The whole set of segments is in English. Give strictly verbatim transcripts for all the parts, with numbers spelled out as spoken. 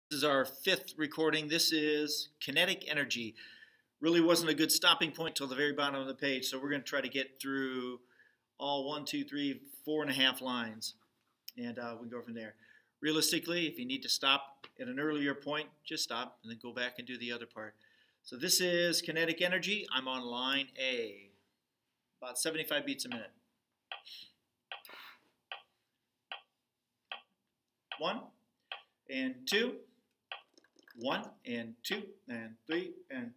This is our fifth recording. This is kinetic energy. Really wasn't a good stopping point till the very bottom of the page, so we're going to try to get through all one, two, three, four and a half lines, and uh, we can go from there. Realistically, if you need to stop at an earlier point, just stop and then go back and do the other part. So this is kinetic energy. I'm on line A, about seventy-five beats a minute. One and two. One and two and three and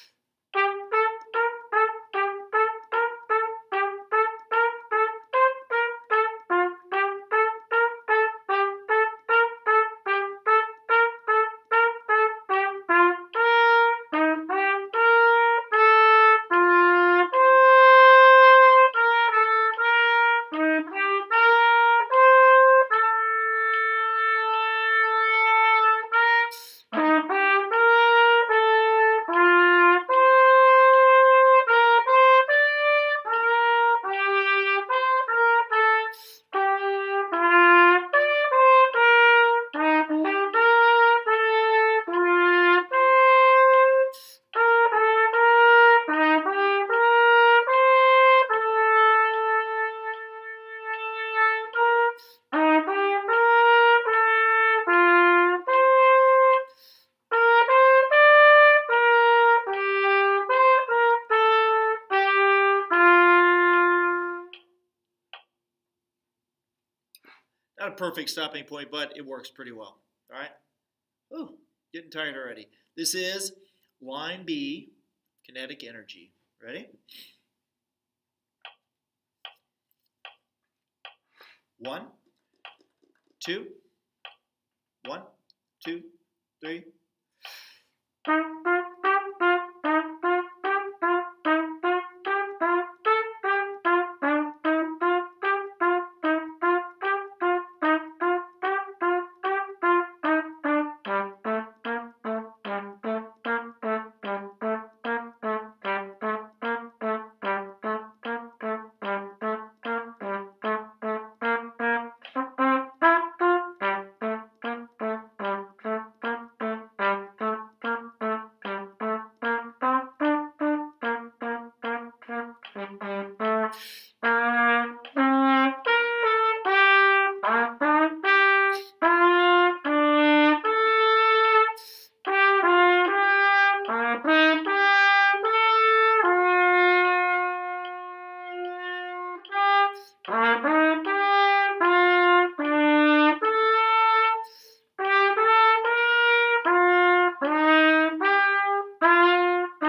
not a perfect stopping point, but it works pretty well. All right? Ooh, getting tired already. This is line B, kinetic energy. Ready? One, two, one, two, three.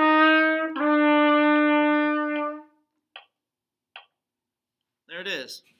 There it is.